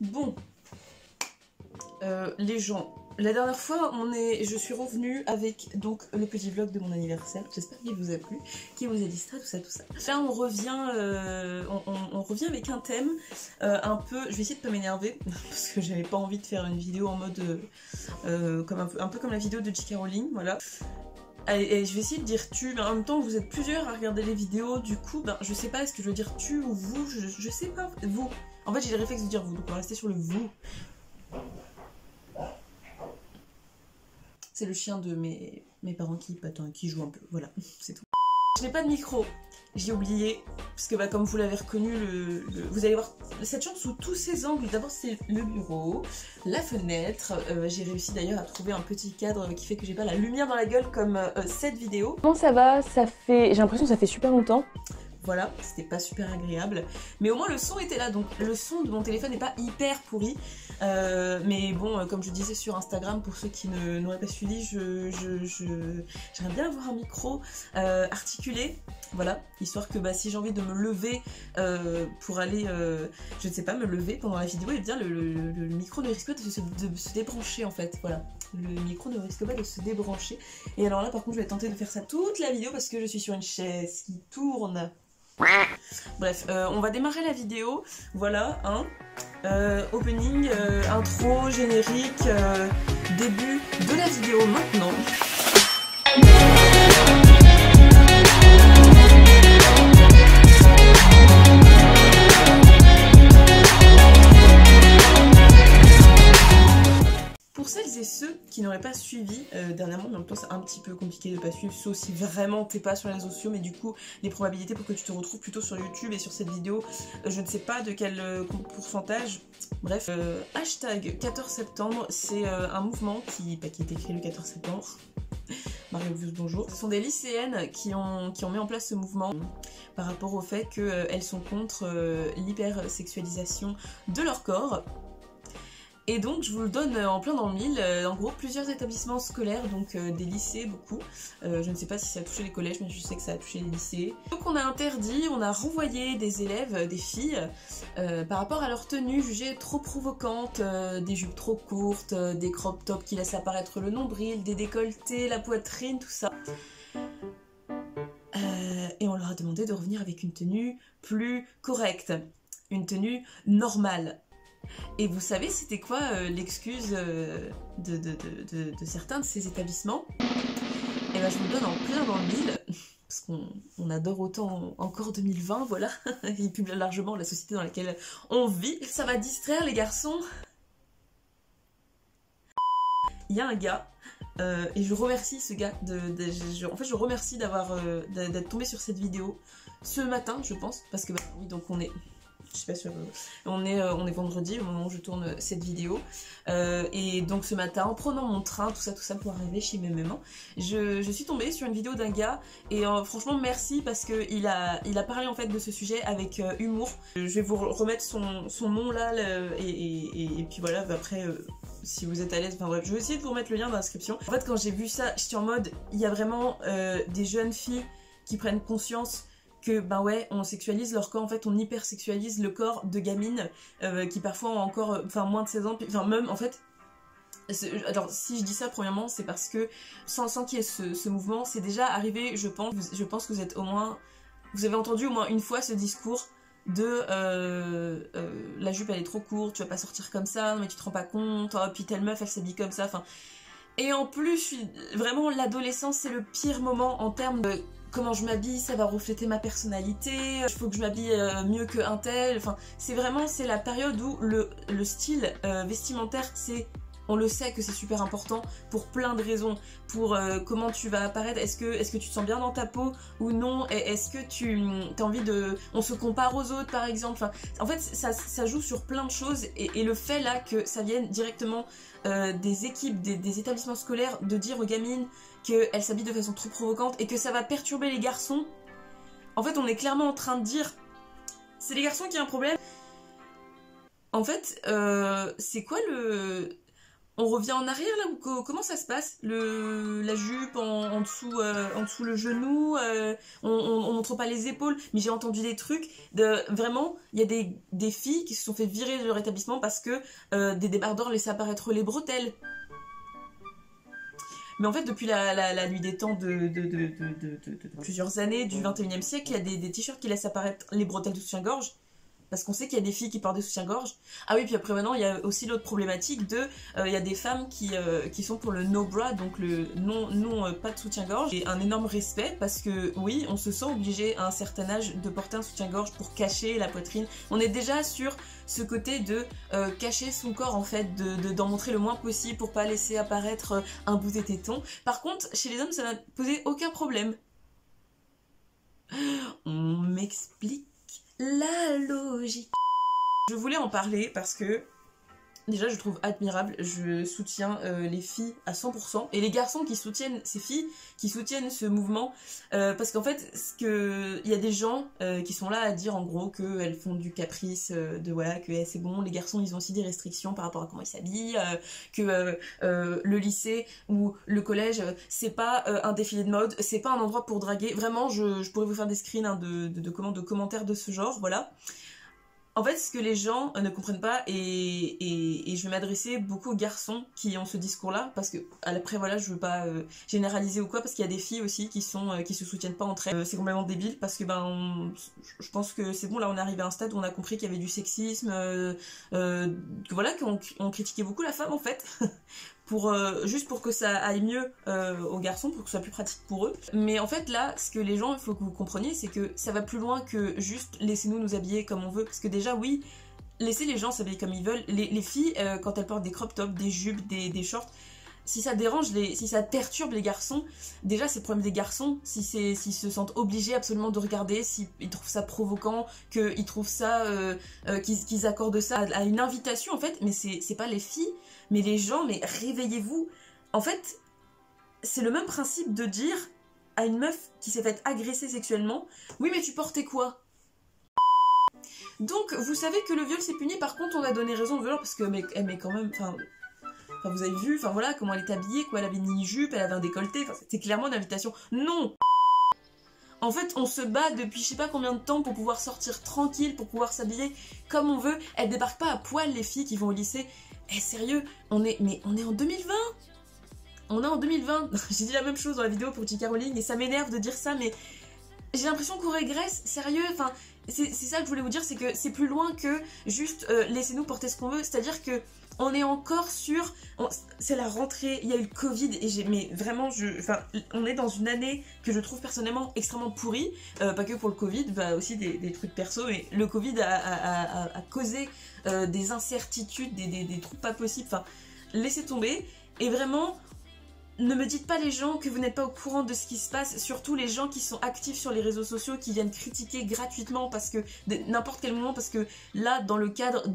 Bon, les gens, la dernière fois, je suis revenue avec donc le petit vlog de mon anniversaire. J'espère qu'il vous a plu, qu'il vous a distrait, tout ça, tout ça. Là, on revient avec un thème un peu. Je vais essayer de pas m'énerver parce que j'avais pas envie de faire une vidéo en mode un peu comme la vidéo de J.K. Rowling, voilà. Et je vais essayer de dire tu, mais en même temps vous êtes plusieurs à regarder les vidéos, du coup ben je sais pas, est-ce que je veux dire tu ou vous, je sais pas, vous. En fait j'ai le réflexe de dire vous, donc on va rester sur le vous. C'est le chien de mes parents qui joue un peu, voilà, c'est tout. Je n'ai pas de micro, j'ai oublié, parce que bah, comme vous l'avez reconnu, vous allez voir cette chambre sous tous ses angles. D'abord c'est le bureau, la fenêtre, j'ai réussi d'ailleurs à trouver un petit cadre qui fait que j'ai pas la lumière dans la gueule comme cette vidéo. Comment ça va? J'ai l'impression que ça fait super longtemps. Voilà, c'était pas super agréable, mais au moins le son était là, donc le son de mon téléphone n'est pas hyper pourri, mais bon, comme je disais sur Instagram, pour ceux qui n'auraient pas suivi, j'aimerais bien avoir un micro articulé, voilà, histoire que bah, si j'ai envie de me lever pour aller, je ne sais pas, me lever pendant la vidéo, et bien le micro ne risque pas de se débrancher en fait, voilà. Le micro ne risque pas de se débrancher, et alors là par contre je vais tenter de faire ça toute la vidéo parce que je suis sur une chaise qui tourne. Bref, on va démarrer la vidéo, voilà, hein. Opening, intro, générique, début de la vidéo maintenant. Pour celles et ceux qui n'auraient pas suivi dernièrement, mais en même temps c'est un petit peu compliqué de pas suivre, sauf si vraiment t'es pas sur les réseaux sociaux, mais du coup les probabilités pour que tu te retrouves plutôt sur YouTube et sur cette vidéo, je ne sais pas de quel pourcentage. Bref, hashtag 14 septembre, c'est un mouvement qui est écrit le 14 septembre. Marie-Louise, bonjour. Ce sont des lycéennes qui ont mis en place ce mouvement par rapport au fait qu'elles sont contre l'hypersexualisation de leur corps. Et donc je vous le donne en plein dans le mille, en gros plusieurs établissements scolaires, donc des lycées beaucoup, je ne sais pas si ça a touché les collèges mais je sais que ça a touché les lycées. Donc on a interdit, on a renvoyé des élèves, des filles, par rapport à leur tenue jugée trop provocante, des jupes trop courtes, des crop tops qui laissent apparaître le nombril, des décolletés, la poitrine, tout ça. Et on leur a demandé de revenir avec une tenue plus correcte, une tenue normale. Et vous savez c'était quoi l'excuse de certains de ces établissements? Et ben je vous le donne en plein dans le mille, parce qu'on adore autant encore 2020, voilà, et plus largement la société dans laquelle on vit. Ça va distraire les garçons. Il y a un gars, et je remercie ce gars, en fait je remercie d'être tombé sur cette vidéo ce matin je pense, parce que bah oui donc on est... Je sais pas sûr, on est vendredi au moment où je tourne cette vidéo, et donc ce matin en prenant mon train, tout ça pour arriver chez mes mamans, je suis tombée sur une vidéo d'un gars et franchement merci parce que il a parlé en fait de ce sujet avec humour. Je vais vous remettre son nom là et puis voilà après si vous êtes à l'aise, enfin bref je vais essayer de vous remettre le lien dans la description. En fait quand j'ai vu ça j'étais en mode il y a vraiment des jeunes filles qui prennent conscience que ben ouais on sexualise leur corps, en fait on hypersexualise le corps de gamines qui parfois ont encore moins de 16 ans, enfin même en fait alors si je dis ça premièrement c'est parce que sans qu'il y ait ce mouvement c'est déjà arrivé, je pense que vous avez entendu au moins une fois ce discours de la jupe elle est trop courte, tu vas pas sortir comme ça, non mais tu te rends pas compte, oh, puis telle meuf elle s'habille comme ça, enfin. Et en plus vraiment l'adolescence c'est le pire moment en termes de comment je m'habille, ça va refléter ma personnalité, il faut que je m'habille mieux qu'un tel, enfin c'est la période où le style vestimentaire on le sait que c'est super important pour plein de raisons, pour comment tu vas apparaître, est-ce que tu te sens bien dans ta peau ou non, est-ce que tu as envie de... On se compare aux autres par exemple, enfin, en fait ça joue sur plein de choses et le fait là que ça vienne directement des équipes, des établissements scolaires de dire aux gamines qu'elles s'habillent de façon trop provocante et que ça va perturber les garçons, en fait on est clairement en train de dire c'est les garçons qui ont un problème. En fait c'est quoi le... On revient en arrière là ou comment ça se passe? La jupe en dessous le genou, on montre pas les épaules, mais j'ai entendu des trucs vraiment, il y a des filles qui se sont fait virer de leur établissement parce que des débardeurs laissaient apparaître les bretelles. Mais en fait, depuis la nuit des temps de plusieurs années du 21e siècle, il y a des t-shirts qui laissent apparaître les bretelles de soutien-gorge. Parce qu'on sait qu'il y a des filles qui portent des soutiens-gorge. Ah oui, puis après maintenant, il y a aussi l'autre problématique il y a des femmes qui sont pour le no bra, donc le non pas de soutien-gorge. Et un énorme respect parce que oui, on se sent obligé à un certain âge de porter un soutien-gorge pour cacher la poitrine. On est déjà sur ce côté de cacher son corps en fait, d'en montrer le moins possible pour pas laisser apparaître un bout des tétons. Par contre, chez les hommes, ça n'a posé aucun problème. On m'explique la logique. Je voulais en parler parce que déjà je trouve admirable, je soutiens les filles à 100% et les garçons qui soutiennent ces filles, qui soutiennent ce mouvement parce qu'en fait il y a des gens qui sont là à dire en gros qu'elles font du caprice, de voilà que c'est bon, les garçons ils ont aussi des restrictions par rapport à comment ils s'habillent, que le lycée ou le collège c'est pas un défilé de mode, c'est pas un endroit pour draguer, vraiment je pourrais vous faire des screens hein, de commentaires de ce genre, voilà. En fait, ce que les gens ne comprennent pas, et je vais m'adresser beaucoup aux garçons qui ont ce discours-là, parce que après voilà, je veux pas généraliser ou quoi, parce qu'il y a des filles aussi qui se soutiennent pas entre elles. C'est complètement débile, parce que je pense que c'est bon, là on est arrivé à un stade où on a compris qu'il y avait du sexisme, que voilà, qu'on critiquait beaucoup la femme en fait. Juste pour que ça aille mieux aux garçons, pour que ce soit plus pratique pour eux. Mais en fait là, ce que les gens, il faut que vous compreniez, c'est que ça va plus loin que juste laissez-nous nous habiller comme on veut. Parce que déjà oui, laissez les gens s'habiller comme ils veulent. Les filles, quand elles portent des crop tops, des jupes, des shorts, si ça dérange, si ça perturbe les garçons, déjà c'est le problème des garçons, s'ils se sentent obligés absolument de regarder, s'ils trouvent ça provoquant, qu'ils trouvent ça, qu'ils accordent ça à une invitation en fait, mais c'est pas les filles, mais les gens, mais réveillez-vous. En fait, c'est le même principe de dire à une meuf qui s'est faite agresser sexuellement, oui mais tu portais quoi? Donc vous savez que le viol c'est puni, par contre on a donné raison au violeur parce que mais quand même, enfin vous avez vu, enfin voilà comment elle est habillée, quoi, elle avait une mini-jupe, elle avait un décolleté, enfin c'était clairement une invitation. Non! En fait, on se bat depuis je sais pas combien de temps pour pouvoir sortir tranquille, pour pouvoir s'habiller comme on veut. Elles débarquent pas à poil les filles qui vont au lycée. Eh sérieux, on est en 2020! On est en 2020. J'ai dit la même chose dans la vidéo pour J.K. Rowling et ça m'énerve de dire ça, mais j'ai l'impression qu'on régresse, sérieux, enfin c'est ça que je voulais vous dire, c'est que c'est plus loin que juste laissez-nous porter ce qu'on veut, c'est-à-dire que on est encore sur... C'est la rentrée, il y a eu le Covid, et mais vraiment, on est dans une année que je trouve personnellement extrêmement pourrie, pas que pour le Covid, bah aussi des trucs perso, mais le Covid a causé des incertitudes, des trucs pas possibles, enfin, laissez tomber, et vraiment... Ne me dites pas les gens que vous n'êtes pas au courant de ce qui se passe, surtout les gens qui sont actifs sur les réseaux sociaux, qui viennent critiquer gratuitement parce que n'importe quel moment, parce que là, dans le cadre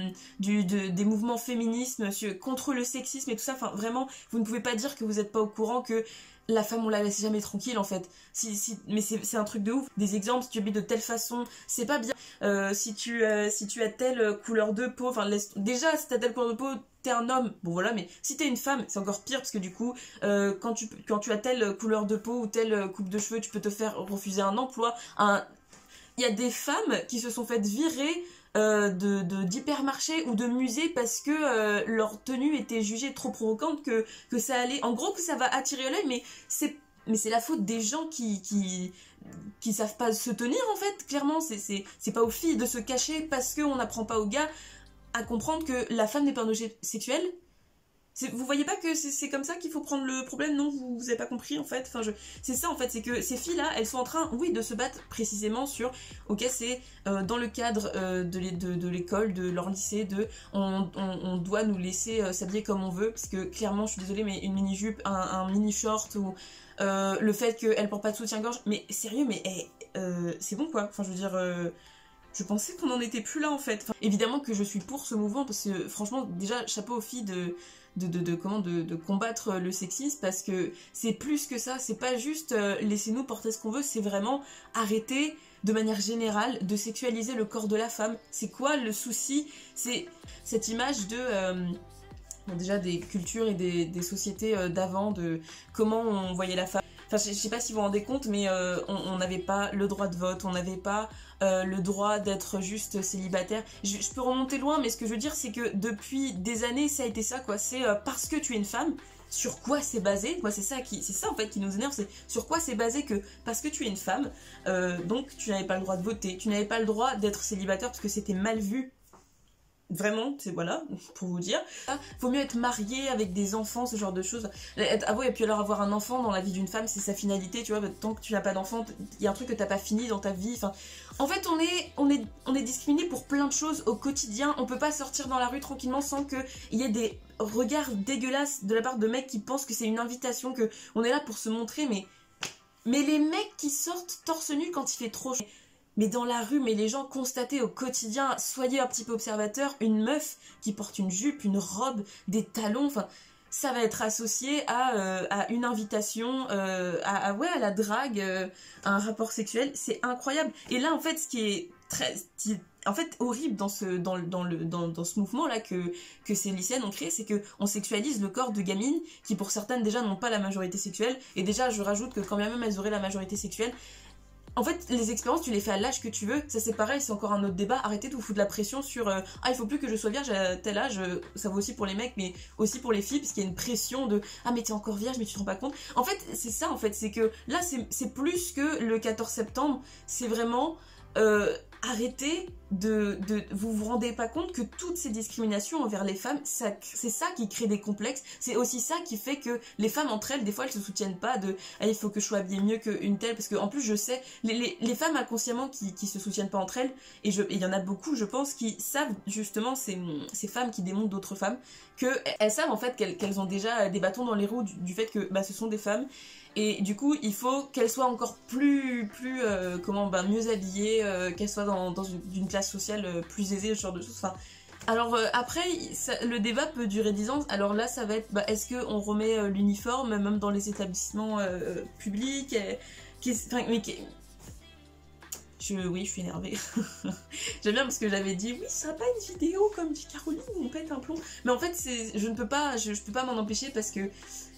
des mouvements féministes, contre le sexisme et tout ça, enfin vraiment, vous ne pouvez pas dire que vous n'êtes pas au courant que la femme on la laisse jamais tranquille en fait. Mais c'est un truc de ouf. Des exemples, si tu habilles de telle façon, c'est pas bien. Si tu as telle couleur de peau, enfin déjà si t'as telle couleur de peau, t'es un homme, bon voilà, mais si t'es une femme, c'est encore pire parce que du coup, quand tu as telle couleur de peau ou telle coupe de cheveux, tu peux te faire refuser un emploi. Il y a des femmes qui se sont faites virer d'hypermarchés ou de musées parce que leur tenue était jugée trop provocante, que ça allait, en gros que ça va attirer l'œil, mais c'est la faute des gens qui savent pas se tenir en fait, clairement, c'est pas aux filles de se cacher parce qu'on n'apprend pas aux gars à comprendre que la femme n'est pas un objet sexuel. Vous voyez pas que c'est comme ça qu'il faut prendre le problème? Non, vous avez pas compris en fait. Enfin, c'est ça en fait, c'est que ces filles-là, elles sont en train, oui, de se battre précisément sur, ok, c'est dans le cadre de l'école, de leur lycée, on doit nous laisser s'habiller comme on veut, parce que clairement, je suis désolée, mais une mini-jupe, un mini-short ou le fait qu'elle porte pas de soutien-gorge, mais sérieux, mais c'est bon quoi. Enfin, je veux dire... Je pensais qu'on en était plus là en fait. Enfin, évidemment que je suis pour ce mouvement parce que franchement déjà chapeau aux filles de combattre le sexisme, parce que c'est plus que ça, c'est pas juste laissez-nous porter ce qu'on veut, c'est vraiment arrêter de manière générale de sexualiser le corps de la femme. C'est quoi le souci? C'est cette image déjà des cultures et des sociétés d'avant, de comment on voyait la femme. Enfin, je sais pas si vous vous rendez compte, mais on n'avait pas le droit de vote, on n'avait pas le droit d'être juste célibataire. Je peux remonter loin, mais ce que je veux dire, c'est que depuis des années, ça a été ça, quoi. C'est parce que tu es une femme, sur quoi c'est basé, quoi. C'est ça en fait qui nous énerve, c'est sur quoi c'est basé que parce que tu es une femme, donc tu n'avais pas le droit de voter, tu n'avais pas le droit d'être célibataire parce que c'était mal vu. Vraiment, c'est voilà, pour vous dire. Vaut mieux être marié avec des enfants, ce genre de choses. Ah ouais, et puis alors avoir un enfant dans la vie d'une femme, c'est sa finalité, tu vois. Tant que tu n'as pas d'enfant, il y a un truc que t'as pas fini dans ta vie. Enfin, en fait, on est discriminé pour plein de choses au quotidien. On peut pas sortir dans la rue tranquillement sans qu'il y ait des regards dégueulasses de la part de mecs qui pensent que c'est une invitation, que on est là pour se montrer, mais les mecs qui sortent torse nu quand il fait trop chaud. Mais dans la rue, mais les gens constataient au quotidien, soyez un petit peu observateurs, une meuf qui porte une jupe, une robe, des talons, enfin, ça va être associé à une invitation, à la drague, à un rapport sexuel, c'est incroyable. Et là, en fait, ce qui est horrible dans ce mouvement-là que ces lycéennes ont créé, c'est qu'on sexualise le corps de gamines qui, pour certaines, déjà, n'ont pas la majorité sexuelle. Et déjà, je rajoute que quand bien même elles auraient la majorité sexuelle, en fait, les expériences, tu les fais à l'âge que tu veux. Ça, c'est pareil, c'est encore un autre débat. Arrêtez de vous foutre la pression sur ah, il faut plus que je sois vierge à tel âge. Ça vaut aussi pour les mecs, mais aussi pour les filles, parce qu'il y a une pression de ah, mais t'es encore vierge, mais tu te rends pas compte. En fait, c'est ça, en fait. C'est que là, c'est plus que le 14 septembre. C'est vraiment arrêtez vous rendez pas compte que toutes ces discriminations envers les femmes, c'est ça qui crée des complexes, c'est aussi ça qui fait que les femmes entre elles, des fois elles se soutiennent pas de ah, il faut que je sois habillée mieux qu'une telle, parce que en plus je sais, les femmes inconsciemment qui se soutiennent pas entre elles, et il y en a beaucoup je pense qui savent justement ces femmes qui démontent d'autres femmes, qu'elles savent en fait qu'elles ont déjà des bâtons dans les roues du fait que ce sont des femmes. Et du coup, il faut qu'elle soit encore plus mieux habillée, qu'elle soit dans une classe sociale plus aisée, ce genre de choses. Enfin, alors après, le débat peut durer 10 ans. Alors là, ça va être, est-ce qu'on remet l'uniforme, même dans les établissements publics oui, je suis énervée. J'aime bien parce que j'avais dit, oui, ça sera pas une vidéo comme dit Caroline, on pète un plomb. Mais en fait, je peux pas m'en empêcher parce que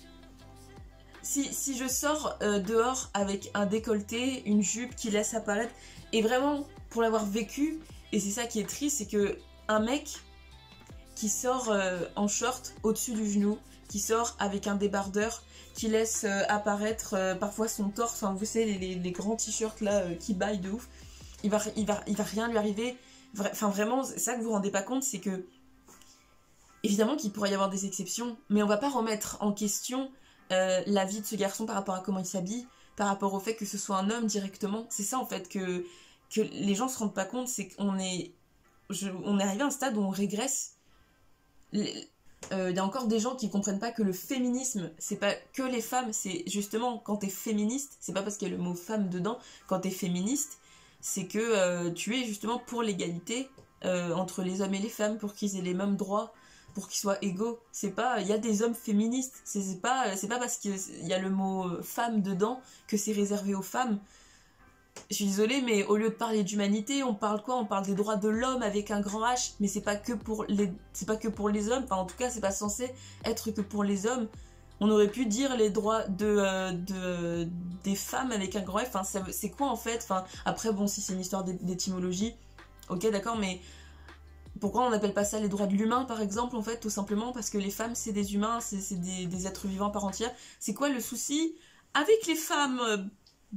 si je sors dehors avec un décolleté, une jupe qui laisse apparaître, et vraiment pour l'avoir vécu, et c'est ça qui est triste, c'est que un mec qui sort en short au-dessus du genou, qui sort avec un débardeur, qui laisse apparaître parfois son torse, enfin vous savez les grands t-shirts là qui baillent de ouf, il va rien lui arriver. Enfin vraiment, c'est ça que vous vous rendez pas compte, c'est que évidemment qu'il pourrait y avoir des exceptions, mais on va pas remettre en question la vie de ce garçon par rapport à comment il s'habille, par rapport au fait que ce soit un homme directement. C'est ça en fait que les gens se rendent pas compte, c'est qu'on est arrivé à un stade où on régresse. Il y a encore des gens qui comprennent pas que le féminisme, c'est pas que les femmes, c'est justement quand t'es féministe, c'est pas parce qu'il y a le mot femme dedans, quand t'es féministe, c'est que tu es justement pour l'égalité entre les hommes et les femmes, pour qu'ils aient les mêmes droits, pour qu'ils soient égaux. C'est pas, il y a des hommes féministes, c'est pas parce qu'il y a le mot femme dedans que c'est réservé aux femmes. Je suis désolée, mais au lieu de parler d'humanité, on parle quoi? On parle des droits de l'homme avec un grand H, mais c'est pas que pour les hommes, enfin en tout cas c'est pas censé être que pour les hommes. On aurait pu dire les droits des femmes avec un grand F, enfin c'est quoi en fait? Enfin après bon, si c'est une histoire d'étymologie, ok d'accord, mais pourquoi on n'appelle pas ça les droits de l'humain par exemple, en fait, tout simplement parce que les femmes c'est des humains, c'est des êtres vivants par entière. C'est quoi le souci avec les femmes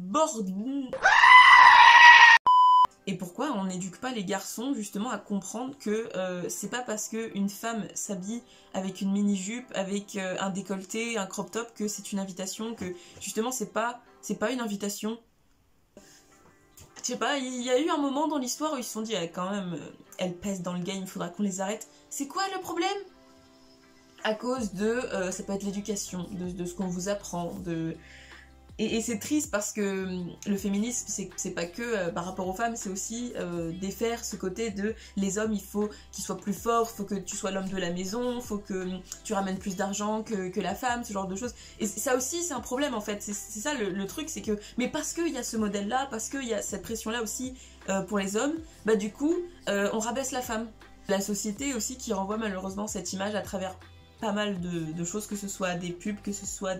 Et pourquoi on n'éduque pas les garçons justement à comprendre que c'est pas parce qu'une femme s'habille avec une mini-jupe, avec un décolleté, un crop top, que c'est une invitation, que justement c'est pas une invitation. Je sais pas, il y a eu un moment dans l'histoire où ils se sont dit quand même, elles pèsent dans le game, il faudra qu'on les arrête. C'est quoi le problème? À cause de, ça peut être l'éducation, de ce qu'on vous apprend, Et c'est triste parce que le féminisme, c'est pas que par rapport aux femmes, c'est aussi défaire ce côté de les hommes, il faut qu'ils soient plus forts, il faut que tu sois l'homme de la maison, il faut que tu ramènes plus d'argent que la femme, ce genre de choses. Et ça aussi, c'est un problème en fait. C'est ça le truc, c'est que. Mais parce qu'il y a ce modèle-là, parce qu'il y a cette pression-là aussi pour les hommes, bah du coup, on rabaisse la femme. La société aussi qui renvoie malheureusement cette image à travers pas mal de choses, que ce soit des pubs, que ce soit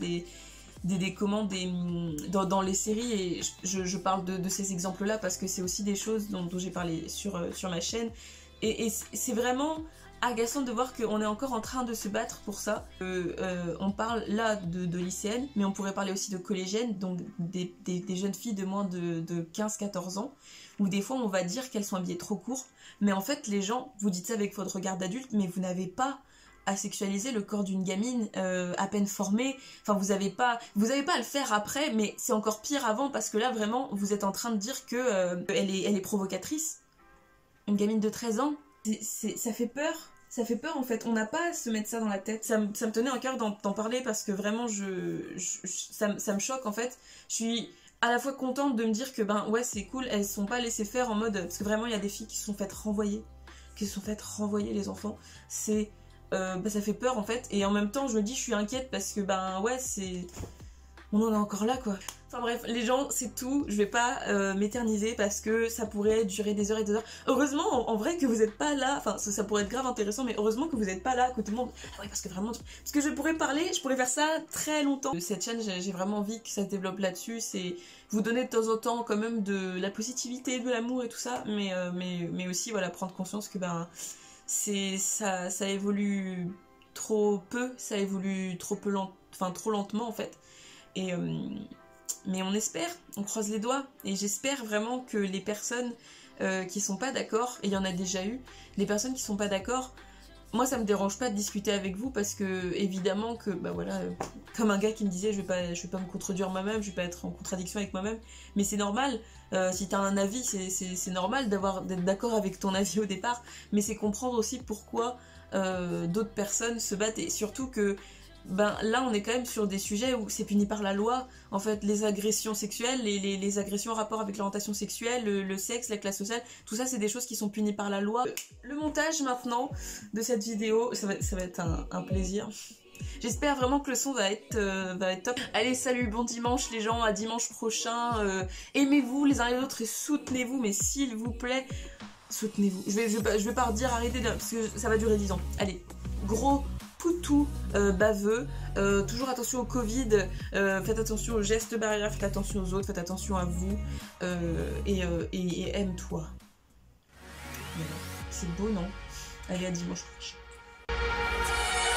dans les séries, et je parle de ces exemples-là parce que c'est aussi des choses dont j'ai parlé sur ma chaîne, et c'est vraiment agaçant de voir qu'on est encore en train de se battre pour ça. On parle là de lycéennes, mais on pourrait parler aussi de collégiennes, donc des jeunes filles de moins de 15-14 ans, où des fois on va dire qu'elles sont habillées trop court, mais en fait les gens, vous dites ça avec votre regard d'adulte, mais vous n'avez pas à sexualiser le corps d'une gamine à peine formée. Enfin, vous avez pas à le faire après, mais c'est encore pire avant, parce que là vraiment vous êtes en train de dire que elle est provocatrice. Une gamine de 13 ans, ça fait peur. Ça fait peur en fait, on n'a pas à se mettre ça dans la tête. Ça me tenait à cœur d'en parler parce que vraiment ça me choque en fait. Je suis à la fois contente de me dire que ben ouais c'est cool, elles sont pas laissées faire en mode... Parce que vraiment il y a des filles qui se sont faites renvoyer. Les enfants. Ça fait peur en fait, et en même temps je me dis je suis inquiète parce que ben ouais c'est... On en est encore là quoi. Enfin bref, les gens, c'est tout, je vais pas m'éterniser parce que ça pourrait durer des heures et des heures. Heureusement en vrai que vous êtes pas là, enfin ça pourrait être grave intéressant, mais heureusement que vous êtes pas là à côté de moi. Ah ouais, parce que vraiment, parce que je pourrais faire ça très longtemps. Cette chaîne, j'ai vraiment envie que ça se développe là-dessus, c'est vous donner de temps en temps quand même de la positivité, de l'amour et tout ça, mais aussi voilà, prendre conscience que ben ça évolue trop peu, ça évolue trop lentement en fait. Mais on espère, on croise les doigts, et j'espère vraiment que les personnes qui sont pas d'accord, et il y en a déjà eu, les personnes qui sont pas d'accord, moi ça me dérange pas de discuter avec vous parce que évidemment que bah voilà, comme un gars qui me disait je vais pas me contredire moi-même, je vais pas être en contradiction avec moi-même, mais c'est normal, si t'as un avis c'est normal d'être d'accord avec ton avis au départ, mais c'est comprendre aussi pourquoi d'autres personnes se battent, et surtout que ben là on est quand même sur des sujets où c'est puni par la loi en fait, les agressions sexuelles, les agressions en rapport avec l'orientation sexuelle, le sexe, la classe sociale, tout ça c'est des choses qui sont punies par la loi. Le montage maintenant de cette vidéo, ça va être un plaisir. J'espère vraiment que le son va être top. Allez, salut, bon dimanche les gens, à dimanche prochain. Aimez-vous les uns les autres et soutenez-vous, mais s'il vous plaît, soutenez-vous. Je vais pas redire arrêtez parce que ça va durer 10 ans. Allez, gros poutou baveux, toujours attention au Covid, faites attention aux gestes barrières, faites attention aux autres, faites attention à vous, et aime-toi. Voilà. C'est beau, non? Allez, à dimanche prochain.